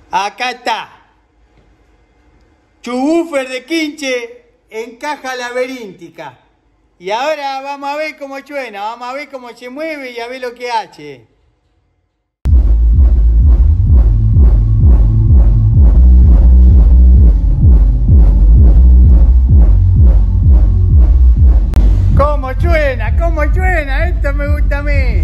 Acá está. Subwoofer de quinche en caja laberíntica. Y ahora vamos a ver cómo suena, vamos a ver cómo se mueve y a ver lo que hace. ¿Cómo suena? Esto me gusta a mí.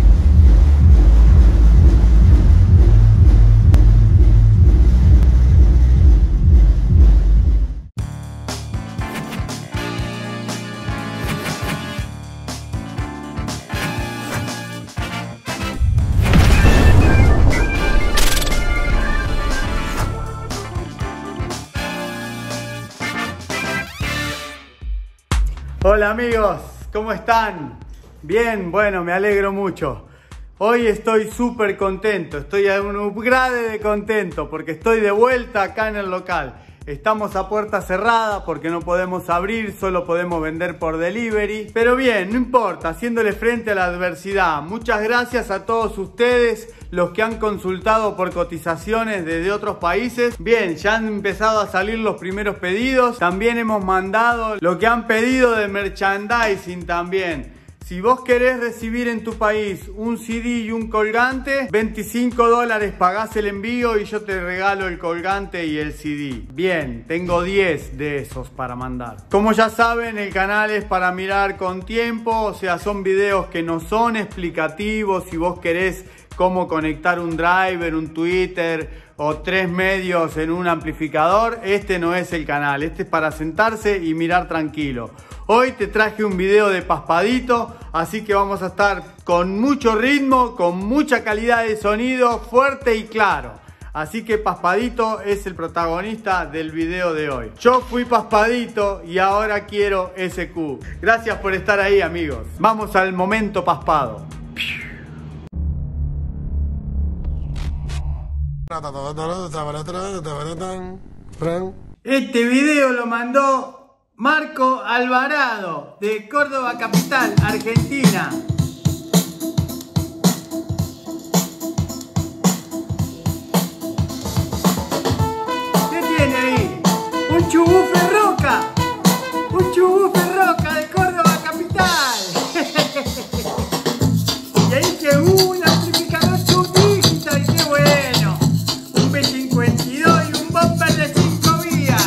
Hola amigos, ¿cómo están? Bien, bueno, me alegro mucho. Hoy estoy súper contento, estoy a un upgrade de contento porque estoy de vuelta acá en el local. Estamos a puerta cerrada porque no podemos abrir, solo podemos vender por delivery. Pero bien, no importa, haciéndole frente a la adversidad. Muchas gracias a todos ustedes, los que han consultado por cotizaciones desde otros países. Bien, ya han empezado a salir los primeros pedidos. También hemos mandado lo que han pedido de merchandising también. Si vos querés recibir en tu país un CD y un colgante, $25 pagás el envío y yo te regalo el colgante y el CD. Bien, tengo 10 de esos para mandar. Como ya saben, el canal es para mirar con tiempo, o sea, son videos que no son explicativos. Si vos querés cómo conectar un driver, un tweeter o 3 medios en un amplificador, este no es el canal. Este es para sentarse y mirar tranquilo. Hoy te traje un video de Paspadito, así que vamos a estar con mucho ritmo, con mucha calidad de sonido, fuerte y claro. Así que Paspadito es el protagonista del video de hoy. Yo fui Paspadito y ahora quiero SQ. Gracias por estar ahí, amigos. Vamos al momento paspado. Este video lo mandó Marco Alvarado, de Córdoba Capital, Argentina. ¿Qué tiene ahí? Un subwoofer roca. Un subwoofer roca de Córdoba Capital. Y ahí que un amplificador subdigital, qué bueno. Un B52 y un bumper de 5 vías.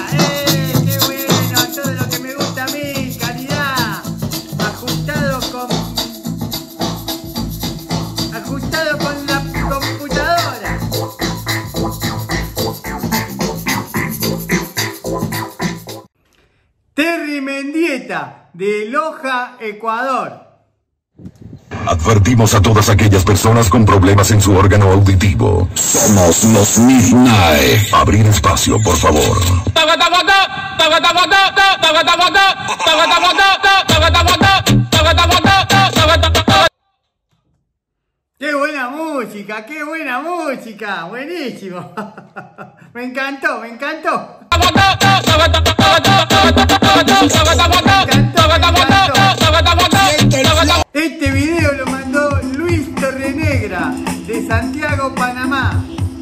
Terry Mendieta, de Loja, Ecuador. Advertimos a todas aquellas personas con problemas en su órgano auditivo. Somos los Midnight. Abrir espacio, por favor. ¡Qué buena música! ¡Qué buena música! ¡Buenísimo! Me encantó, me encantó. Este video lo mandó Luis Torrenegra, de Santiago, Panamá.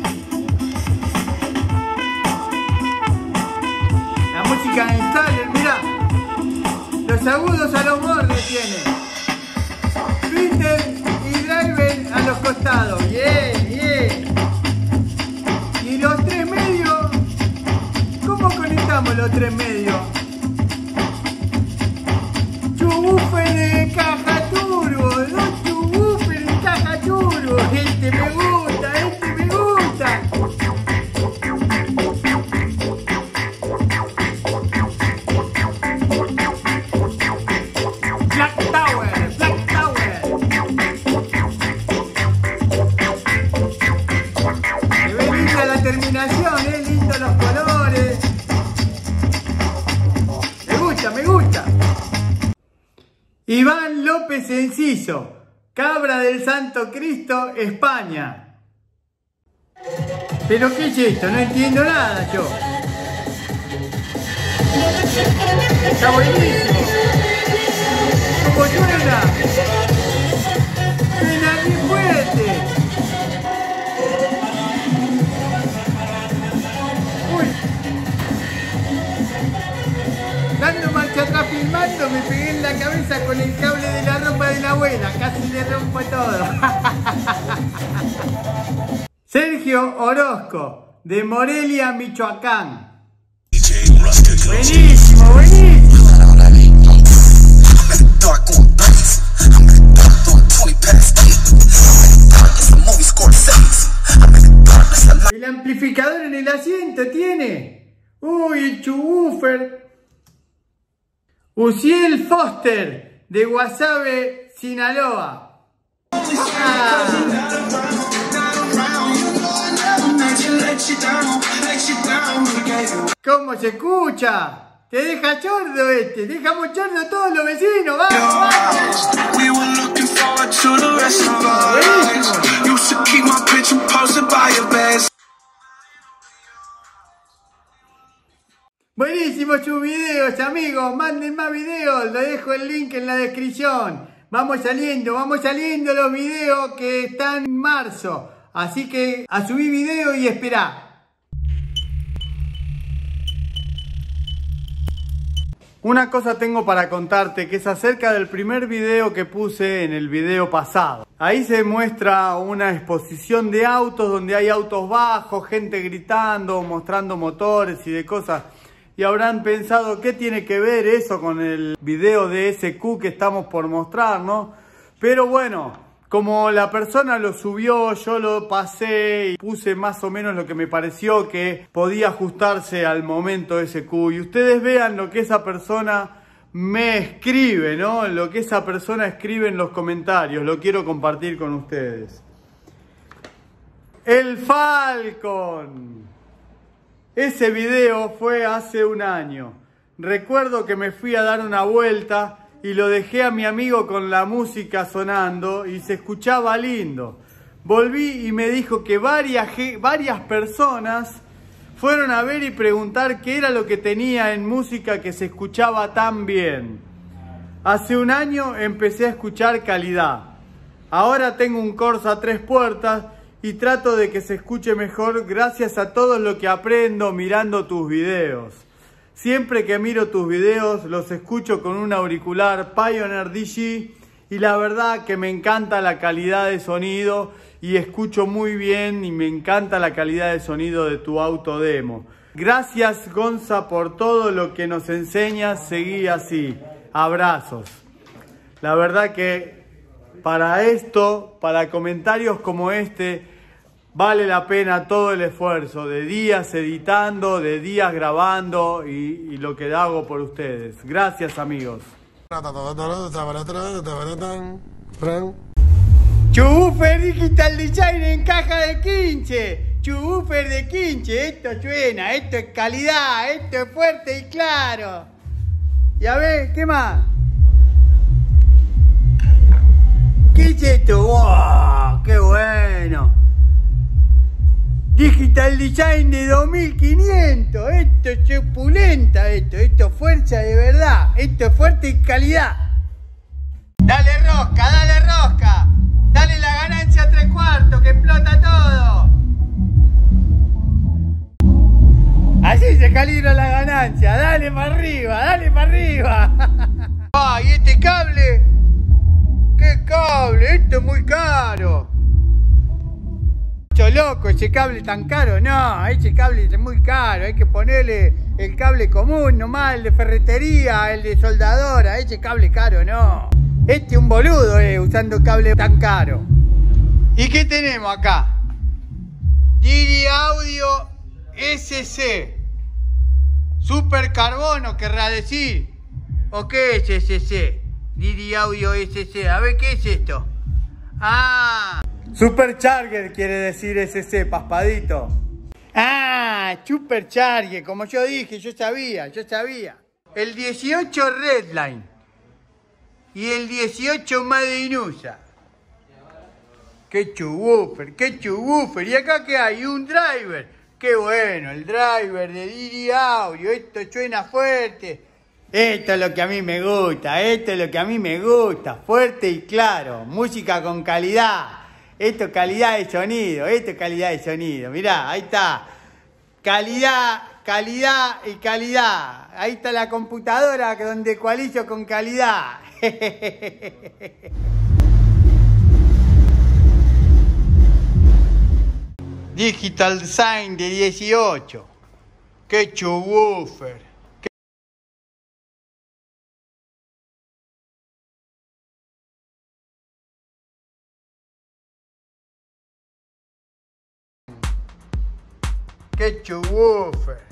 La música en Installer, mirá. Los agudos a los bordes tiene. Twitter y driver a los costados. Bien, bien. Y los 3 medios. ¿Cómo conectamos los 3 medios? Subwoofer de caja turbo. 2 subwoofer de caja turbo. Este me gusta, este me gusta. Black Tower, Black Tower. Se ve linda la terminación, lindos los colores. Me gusta, me gusta. Iván López Enciso, Cabra del Santo Cristo, España. ¿Pero qué es esto? No entiendo nada yo. Está buenísimo. ¿Cómo suena? Suena bien fuerte. el mando me pegué en la cabeza con el cable de la ropa de la abuela. Casi le rompo todo. Sergio Orozco, de Morelia, Michoacán. Buenísimo, buenísimo. El amplificador en el asiento tiene. Uy, el subwoofer. Uciel Foster, de Guasave, Sinaloa. ¿Cómo se escucha? Te deja sordo este, dejamos sordo a todos los vecinos, vamos. Buenísimo sus videos, amigos, manden más videos, les dejo el link en la descripción. Vamos saliendo los videos que están en marzo, así que a subir video y esperá. Una cosa tengo para contarte que es acerca del primer video que puse en el video pasado. Ahí se muestra una exposición de autos donde hay autos bajos, gente gritando, mostrando motores y de cosas. Y habrán pensado, ¿qué tiene que ver eso con el video de SQ que estamos por mostrar, no? Pero bueno, como la persona lo subió, yo lo pasé y puse más o menos lo que me pareció que podía ajustarse al momento SQ. Y ustedes vean lo que esa persona me escribe, ¿no? Lo que esa persona escribe en los comentarios. Lo quiero compartir con ustedes. El Falcon. Ese video fue hace un año. Recuerdo que me fui a dar una vuelta y lo dejé a mi amigo con la música sonando y se escuchaba lindo. Volví y me dijo que varias personas fueron a ver y preguntar qué era lo que tenía en música que se escuchaba tan bien. Hace un año empecé a escuchar calidad. Ahora tengo un Corsa 3 puertas y trato de que se escuche mejor gracias a todo lo que aprendo mirando tus videos. Siempre que miro tus videos los escucho con un auricular Pioneer DG y la verdad que me encanta la calidad de sonido y escucho muy bien y me encanta la calidad de sonido de tu auto demo. Gracias Gonza por todo lo que nos enseñas, seguí así. Abrazos. La verdad que para esto, para comentarios como este, vale la pena todo el esfuerzo de días editando, de días grabando y lo que hago por ustedes. Gracias, amigos. Subwoofer Digital Design en caja de 15. Subwoofer de 15. Esto suena, esto es calidad, esto es fuerte y claro. Y a ver, ¿qué más? ¿Qué es esto? ¡Wow! ¡Qué bueno! Digital Design de 2500. Esto es opulenta, esto es fuerza de verdad. Esto es fuerte y calidad. Dale rosca, dale rosca. Dale la ganancia 3/4 que explota todo. Así se calibra la ganancia. Dale para arriba, dale para arriba. ¡Ay, este cable! ¡Qué cable! Esto es muy caro. Loco, ese cable tan caro, no, ese cable es muy caro, hay que ponerle el cable común nomás, el de ferretería, el de soldadora, ese cable caro, no. Este es un boludo, usando cable tan caro. ¿Y qué tenemos acá? Didi Audio SC. Super carbono, querrá decir. ¿O qué es SC? Didi Audio SC, a ver, ¿qué es esto? Ah... Supercharger quiere decir SC, paspadito. Ah, Supercharger, como yo dije, yo sabía. El 18 Redline y el 18 Made in USA. Qué subwoofer. ¿Y acá qué hay? Un driver. Qué bueno, el driver de Didi Audio. Esto suena fuerte. Esto es lo que a mí me gusta. Fuerte y claro. Música con calidad. Esto es calidad de sonido, Mirá, ahí está. Calidad calidad y calidad. Ahí está la computadora donde ecualizo con calidad. Digital Design de 18. ¡Qué subwoofer! ¡Qué subwoofer!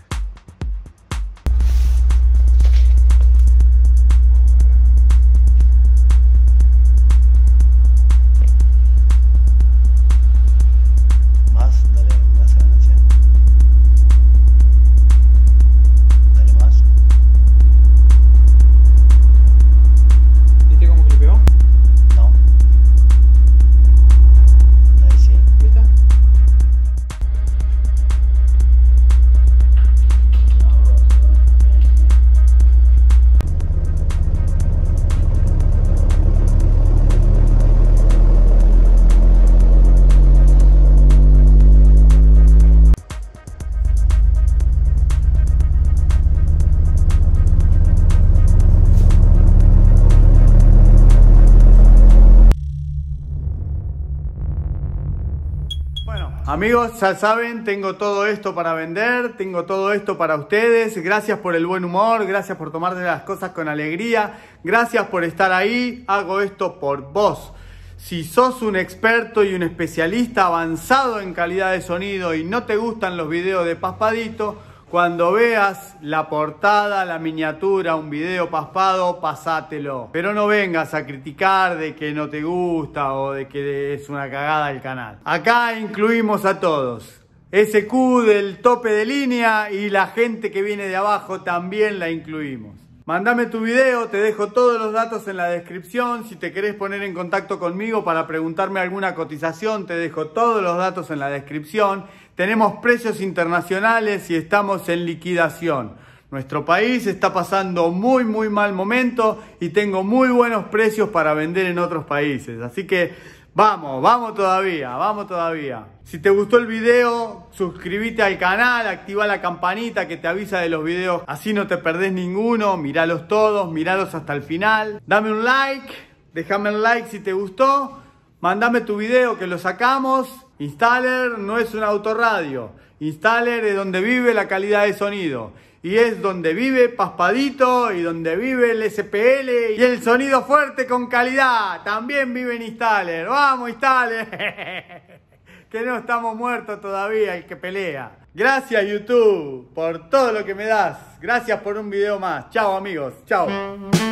Amigos, ya saben, tengo todo esto para vender, tengo todo esto para ustedes. Gracias por el buen humor, gracias por tomarte las cosas con alegría, gracias por estar ahí. Hago esto por vos. Si sos un experto y un especialista avanzado en calidad de sonido y no te gustan los videos de Paspadito, cuando veas la portada, la miniatura, un video paspado, pasátelo. Pero no vengas a criticar de que no te gusta o de que es una cagada el canal. Acá incluimos a todos. SQ del tope de línea y la gente que viene de abajo también la incluimos. Mándame tu video, te dejo todos los datos en la descripción. Si te querés poner en contacto conmigo para preguntarme alguna cotización, te dejo todos los datos en la descripción. Tenemos precios internacionales y estamos en liquidación. Nuestro país está pasando muy mal momento y tengo muy buenos precios para vender en otros países. Así que vamos todavía. Si te gustó el video, suscríbete al canal, activa la campanita que te avisa de los videos. Así no te perdés ninguno, míralos todos, míralos hasta el final. Dame un like, déjame un like si te gustó. Mándame tu video que lo sacamos. Installer no es un autorradio. Installer es donde vive la calidad de sonido. Y es donde vive Paspadito y donde vive el SPL y el sonido fuerte con calidad. También vive en Installer. ¡Vamos, Installer! Que no estamos muertos todavía, el que pelea. Gracias, YouTube, por todo lo que me das. Gracias por un video más. Chao, amigos. Chao.